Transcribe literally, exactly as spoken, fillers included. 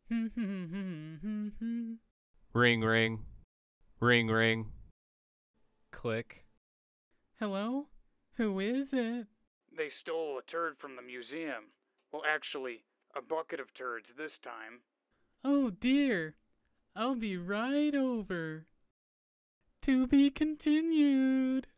Ring, ring. Ring, ring. Click. Hello? Who is it? They stole a turd from the museum. Well, actually, a bucket of turds this time. Oh dear. I'll be right over. To be continued.